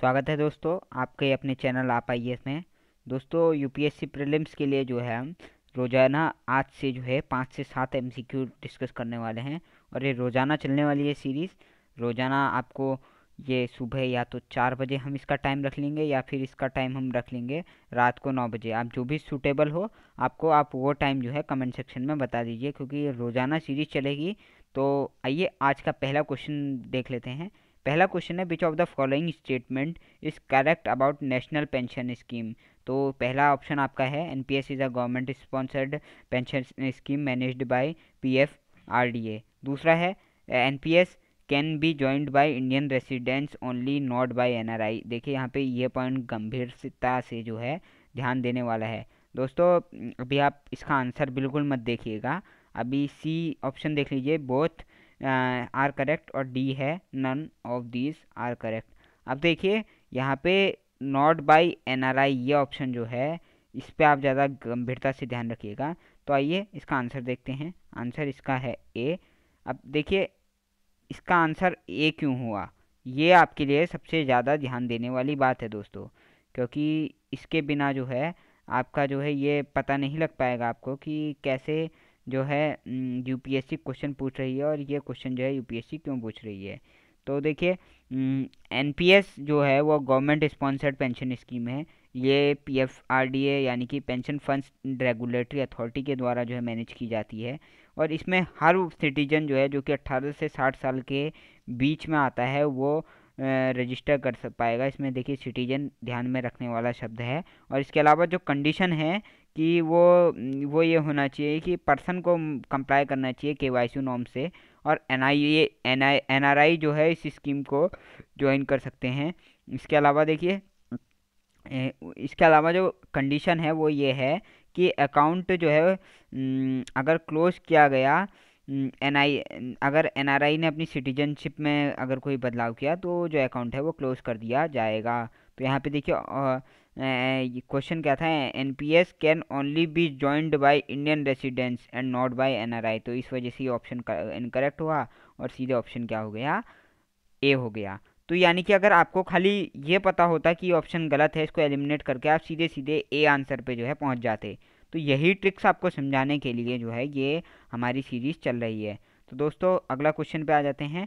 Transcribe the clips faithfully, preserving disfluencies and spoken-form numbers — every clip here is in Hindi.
स्वागत है दोस्तों आपके अपने चैनल आप आई एस में। दोस्तों यूपीएससी प्रीलिम्स के लिए जो है हम रोज़ाना आज से जो है पाँच से सात एमसीक्यू डिस्कस करने वाले हैं और ये रोज़ाना चलने वाली है सीरीज़। रोज़ाना आपको ये सुबह या तो चार बजे हम इसका टाइम रख लेंगे या फिर इसका टाइम हम रख लेंगे रात को नौ बजे। आप जो भी सूटेबल हो आपको आप वो टाइम जो है कमेंट सेक्शन में बता दीजिए, क्योंकि ये रोज़ाना सीरीज़ चलेगी। तो आइए आज का पहला क्वेश्चन देख लेते हैं। पहला क्वेश्चन है, which of the following statement is correct about national pension scheme. तो पहला ऑप्शन आपका है NPS is a government sponsored pension scheme managed by PF RDA. दूसरा है NPS can be joined by Indian residents only not by NRI. देखिए यहाँ पे ये पॉइंट गंभीरता से जो है ध्यान देने वाला है दोस्तों। अभी आप इसका आंसर बिल्कुल मत देखिएगा, अभी सी ऑप्शन देख लीजिए, बोथ आर करेक्ट, और डी है none of these are correct. अब देखिए यहाँ पे नॉट बाय एनआरआई ये ऑप्शन जो है इस पे आप ज़्यादा गंभीरता से ध्यान रखिएगा। तो आइए इसका आंसर देखते हैं। आंसर इसका है ए। अब देखिए इसका आंसर ए क्यों हुआ, ये आपके लिए सबसे ज़्यादा ध्यान देने वाली बात है दोस्तों, क्योंकि इसके बिना जो है आपका जो है ये पता नहीं लग पाएगा आपको कि कैसे जो है यूपीएससी क्वेश्चन पूछ रही है और ये क्वेश्चन जो है यूपीएससी क्यों पूछ रही है। तो देखिए एनपीएस जो है वो गवर्नमेंट स्पॉन्सर्ड पेंशन स्कीम है। ये पीएफआरडीए यानी कि पेंशन फंड्स रेगुलेटरी अथॉरिटी के द्वारा जो है मैनेज की जाती है, और इसमें हर सिटीजन जो है जो कि अट्ठारह से साठ साल के बीच में आता है वो रजिस्टर कर सक पाएगा। इसमें देखिए सिटीजन ध्यान में रखने वाला शब्द है। और इसके अलावा जो कंडीशन है कि वो वो ये होना चाहिए कि पर्सन को कंप्लाई करना चाहिए केवाईसी नॉर्म से, और NIA N I N R I जो है इस स्कीम को ज्वाइन कर सकते हैं। इसके अलावा देखिए इसके अलावा जो कंडीशन है वो ये है कि अकाउंट जो है अगर क्लोज किया गया, एन आई अगर एनआरआई ने अपनी सिटीजनशिप में अगर कोई बदलाव किया तो जो अकाउंट है वो क्लोज कर दिया जाएगा। तो यहाँ पे देखिए क्वेश्चन क्या था, NPS can only be joined by Indian residents and not by NRI. तो इस वजह से ये ऑप्शन इनकरेक्ट हुआ और सीधे ऑप्शन क्या हो गया, ए हो गया। तो यानी कि अगर आपको खाली ये पता होता कि ऑप्शन गलत है, इसको एलिमिनेट करके आप सीधे सीधे ए आंसर पे जो है पहुंच जाते। तो यही ट्रिक्स आपको समझाने के लिए जो है ये हमारी सीरीज चल रही है। तो दोस्तों अगला क्वेश्चन पे आ जाते हैं।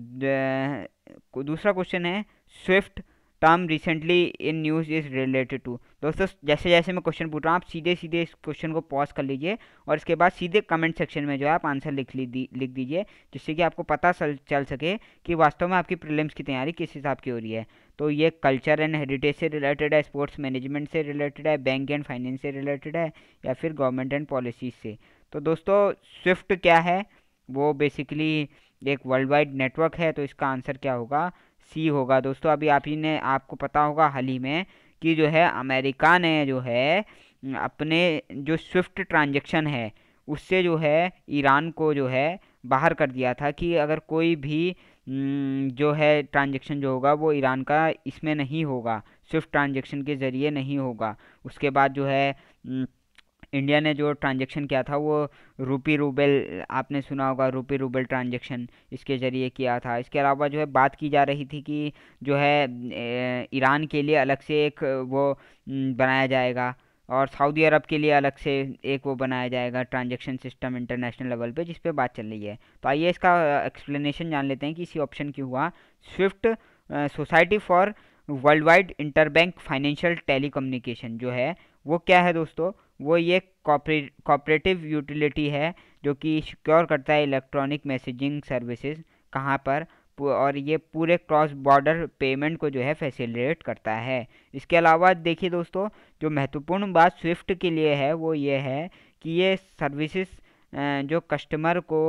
दूसरा क्वेश्चन है, swift term recently in news is related to. दोस्तों जैसे जैसे मैं क्वेश्चन पूछ रहा हूँ आप सीधे सीधे इस क्वेश्चन को पॉज कर लीजिए और इसके बाद सीधे कमेंट सेक्शन में जो है आप आंसर लिख ली लिख दीजिए, जिससे कि आपको पता चल सके कि वास्तव में आपकी प्रीलिम्स की तैयारी किस हिसाब की हो रही है। तो ये कल्चर एंड हेरिटेज से रिलेटेड है, स्पोर्ट्स मैनेजमेंट से रिलेटेड है, बैंक एंड फाइनेंस से रिलेटेड है, या फिर गवर्नमेंट एंड पॉलिसीज से। तो दोस्तों स्विफ्ट क्या है, वो बेसिकली एक वर्ल्ड वाइड नेटवर्क है। तो इसका आंसर क्या होगा, सी होगा। दोस्तों अभी आप ही ने आपको पता होगा हाल ही में कि जो है अमेरिका ने जो है अपने जो स्विफ्ट ट्रांजैक्शन है उससे जो है ईरान को जो है बाहर कर दिया था कि अगर कोई भी जो है ट्रांजैक्शन जो होगा वो ईरान का इसमें नहीं होगा, स्विफ्ट ट्रांजैक्शन के ज़रिए नहीं होगा। उसके बाद जो है इंडिया ने जो ट्रांजैक्शन किया था वो रूपी रूबल, आपने सुना होगा रूपी रूबल ट्रांजैक्शन, इसके ज़रिए किया था। इसके अलावा जो है बात की जा रही थी कि जो है ईरान के लिए अलग से एक वो बनाया जाएगा और सऊदी अरब के लिए अलग से एक वो बनाया जाएगा ट्रांजैक्शन सिस्टम इंटरनेशनल लेवल पे, जिस पे बात चल रही है। तो आइए इसका एक्सप्लेनेशन जान लेते हैं कि इसी ऑप्शन क्यों हुआ। SWIFT Society for Worldwide Interbank Financial Telecommunication जो है वो क्या है दोस्तों, वो ये कॉपरेटिव यूटिलिटी है जो कि सिक्योर करता है इलेक्ट्रॉनिक मैसेजिंग सर्विसेज कहाँ पर, और ये पूरे क्रॉस बॉर्डर पेमेंट को जो है फैसिलिटेट करता है। इसके अलावा देखिए दोस्तों जो महत्वपूर्ण बात स्विफ्ट के लिए है वो ये है कि ये सर्विसेज जो कस्टमर को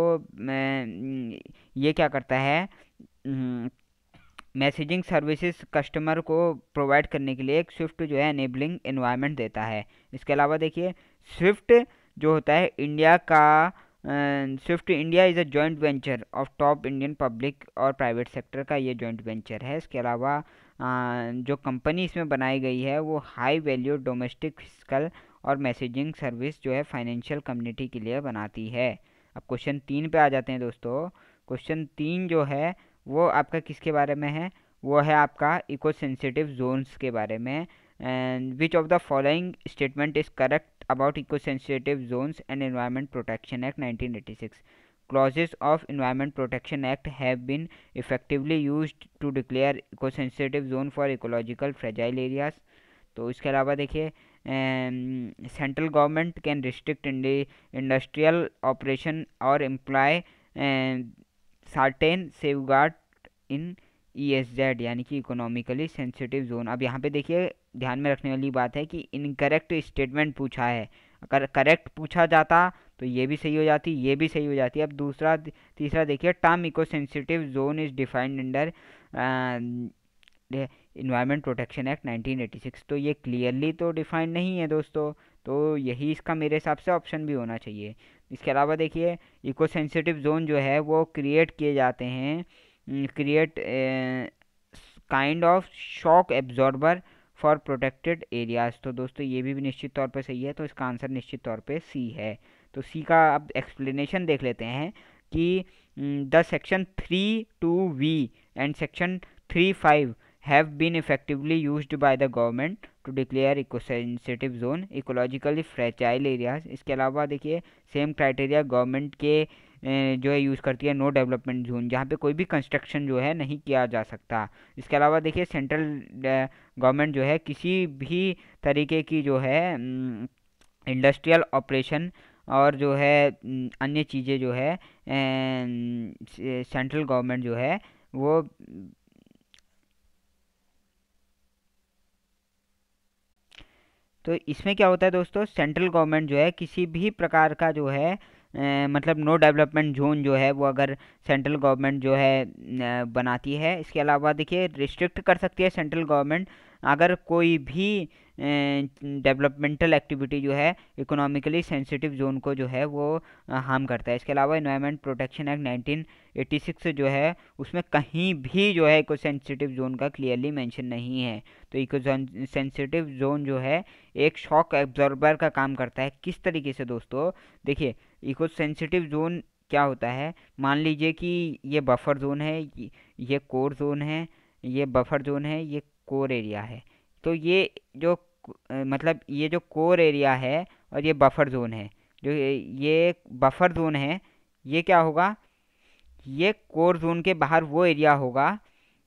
ये क्या करता है, मैसेजिंग सर्विसेज कस्टमर को प्रोवाइड करने के लिए एक स्विफ्ट जो है एनेबलिंग एनवायरनमेंट देता है। इसके अलावा देखिए स्विफ्ट जो होता है इंडिया का, SWIFT India is a joint venture of top Indian public और प्राइवेट सेक्टर का ये जॉइंट वेंचर है। इसके अलावा आ, जो कंपनी इसमें बनाई गई है वो हाई वैल्यू डोमेस्टिक फिजिकल और मैसेजिंग सर्विस जो है फाइनेंशियल कम्युनिटी के लिए बनाती है। अब क्वेश्चन तीन पे आ जाते हैं दोस्तों। क्वेश्चन तीन जो है वो आपका किसके बारे में है, वो है आपका इको सेंसिटिव जोन्स के बारे में। And which of the following statement is correct about eco sensitive zones and environment protection act nineteen eighty six. Clauses of Environment Protection Act have been effectively used to declare eco-sensitive zone for ecological fragile areas। तो इसके अलावा देखिए, central government can restrict industrial operation और employ certain safeguard in E S Z यानी कि इकोनॉमिकली सेंसिटिव जोन। अब यहाँ पे देखिए ध्यान में रखने वाली बात है कि इनकरेक्ट स्टेटमेंट पूछा है। अगर करेक्ट पूछा जाता तो ये भी सही हो जाती, ये भी सही हो जाती। अब दूसरा तीसरा देखिए, term eco sensitive zone is defined under environment protection act nineteen eighty six. तो ये क्लियरली तो डिफाइंड नहीं है दोस्तों, तो यही इसका मेरे हिसाब से ऑप्शन भी होना चाहिए। इसके अलावा देखिए, इको सेंसिटिव जोन जो है वो क्रिएट किए जाते हैं, create kind of shock absorber for protected areas. तो दोस्तों ये भी, भी निश्चित तौर पे सही है, तो इसका आंसर निश्चित तौर पे सी है। तो सी का अब एक्सप्लेनेशन देख लेते हैं कि the section three two V and section three five have been effectively used by the government to declare eco sensitive zone ecologically fragile areas. इसके अलावा देखिए, सेम क्राइटेरिया गवर्नमेंट के जो है यूज़ करती है नो डेवलपमेंट जोन, जहाँ पे कोई भी कंस्ट्रक्शन जो है नहीं किया जा सकता। इसके अलावा देखिए, सेंट्रल गवर्नमेंट जो है किसी भी तरीके की जो है इंडस्ट्रियल ऑपरेशन और जो है अन्य चीज़ें जो है सेंट्रल गवर्नमेंट जो है वो तो इसमें क्या होता है दोस्तों, सेंट्रल गवर्नमेंट जो है किसी भी प्रकार का जो है ए, मतलब नो डेवलपमेंट जोन जो है वो अगर सेंट्रल गवर्नमेंट जो है न, बनाती है। इसके अलावा देखिए, रिस्ट्रिक्ट कर सकती है सेंट्रल गवर्नमेंट अगर कोई भी डेवलपमेंटल एक्टिविटी जो है इकोनॉमिकली सेंसिटिव जोन को जो है वो हार्म करता है। इसके अलावा environment protection act nineteen eighty six जो है उसमें कहीं भी जो है इको सेंसिटिव जोन का क्लियरली मेंशन नहीं है। तो इको सेंसिटिव जोन जो है एक शॉक एब्जॉर्बर का काम करता है। किस तरीके से दोस्तों, देखिए इको सेंसिटिव जोन क्या होता है, मान लीजिए कि ये बफर जोन है, ये कोर जोन है, ये बफर जोन है, ये कोर एरिया है। तो ये जो मतलब ये जो कोर एरिया है और ये बफर जोन है, जो ये बफर जोन है ये क्या होगा, ये कोर जोन के बाहर वो एरिया होगा।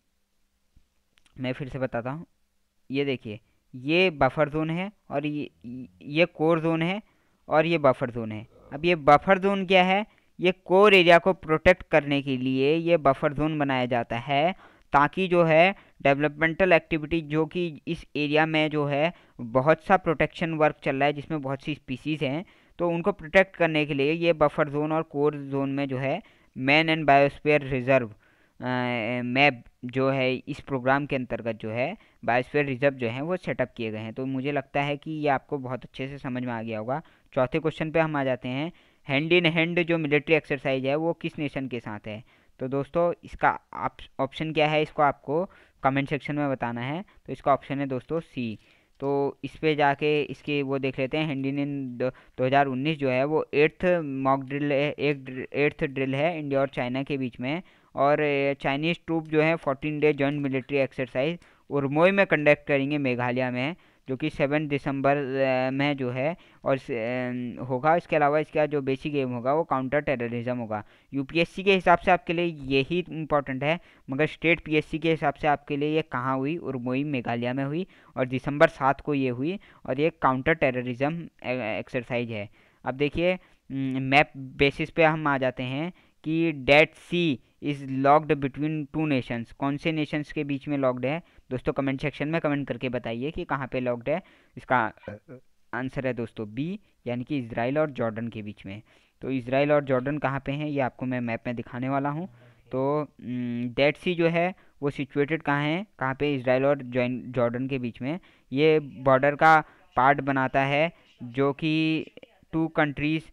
मैं फिर से बताता हूँ, ये देखिए ये बफर जोन है और ये ये कोर जोन है और ये बफर जोन है। अब ये बफर जोन क्या है, ये कोर एरिया को प्रोटेक्ट करने के लिए ये बफर जोन बनाया जाता है, ताकि जो है डेवलपमेंटल एक्टिविटी जो कि इस एरिया में जो है बहुत सा प्रोटेक्शन वर्क चल रहा है जिसमें बहुत सी स्पीसीज़ हैं, तो उनको प्रोटेक्ट करने के लिए ये बफर जोन और कोर जोन में जो है man and biosphere reserve map जो है इस प्रोग्राम के अंतर्गत जो है बायोस्फीयर रिजर्व जो है वो सेटअप किए गए हैं। तो मुझे लगता है कि ये आपको बहुत अच्छे से समझ में आ गया होगा। चौथे क्वेश्चन पे हम आ जाते हैं, हैंड इन हैंड जो मिलिट्री एक्सरसाइज है वो किस नेशन के साथ है। तो दोस्तों इसका ऑप्शन क्या है, इसको आपको कमेंट सेक्शन में बताना है। तो इसका ऑप्शन है दोस्तों सी। तो इस पे जाके इसके वो देख लेते हैं, हैंड इन इन दो हज़ार उन्नीस जो है वो एट्थ मॉक ड्रिल है, एक एट्थ ड्रिल है इंडिया और चाइना के बीच में। और चाइनीज़ ट्रूप जो है fourteen day joint military exercise उरमोई में कंडक्ट करेंगे मेघालय में, जो कि सेवन दिसंबर में जो है और होगा। इसके अलावा इसका जो बेसिक एम होगा वो काउंटर टेररिज्म होगा। यूपीएससी के हिसाब से आपके लिए यही इंपॉर्टेंट है, मगर स्टेट पीएससी के हिसाब से आपके लिए ये कहाँ हुई, उरमोई मेघालय में हुई और दिसंबर सात को ये हुई और ये काउंटर टेररिज्म एक्सरसाइज है। अब देखिए मैप बेसिस पे हम आ जाते हैं कि Dead Sea is locked between two nations, कौन से नेशंस के बीच में लॉक्ड है दोस्तों, कमेंट सेक्शन में कमेंट करके बताइए कि कहाँ पे लॉक्ड है। इसका आंसर है दोस्तों बी, यानी कि इजराइल और जॉर्डन के बीच में। तो इजराइल और जॉर्डन कहाँ पे हैं ये आपको मैं मैप में दिखाने वाला हूँ। तो डेड सी जो है वो सिचुएटेड कहाँ है, कहाँ पे, इजराइल और जॉर्डन के बीच में। ये बॉर्डर का पार्ट बनाता है जो कि टू कंट्रीज़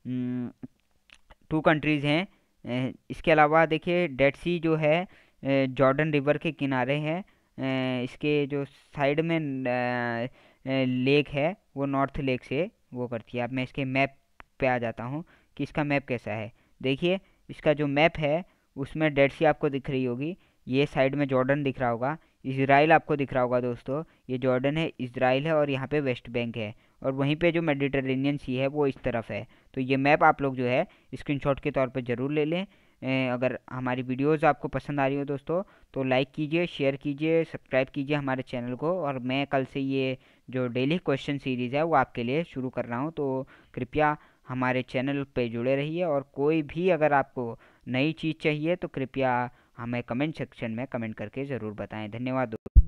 टू कंट्रीज़ हैं। इसके अलावा देखिए डेड सी जो है जॉर्डन रिवर के किनारे है, इसके जो साइड में लेक है वो नॉर्थ लेक से वो करती है। अब मैं इसके मैप पे आ जाता हूँ कि इसका मैप कैसा है। देखिए इसका जो मैप है उसमें डेड सी आपको दिख रही होगी, ये साइड में जॉर्डन दिख रहा होगा, इजराइल आपको दिख रहा होगा दोस्तों, ये जॉर्डन है, इजराइल है, और यहाँ पे वेस्ट बैंक है, और वहीं पे जो मेडिटेरेनियन सी है वो इस तरफ है। तो ये मैप आप लोग जो है स्क्रीनशॉट के तौर पे ज़रूर ले लें। अगर हमारी वीडियोज़ आपको पसंद आ रही हो दोस्तों तो लाइक कीजिए, शेयर कीजिए, सब्सक्राइब कीजिए हमारे चैनल को। और मैं कल से ये जो डेली क्वेश्चन सीरीज़ है वो आपके लिए शुरू कर रहा हूँ, तो कृपया हमारे चैनल पे जुड़े रहिए। और कोई भी अगर आपको नई चीज़ चाहिए तो कृपया हमें कमेंट सेक्शन में कमेंट करके ज़रूर बताएं। धन्यवाद दोस्तों।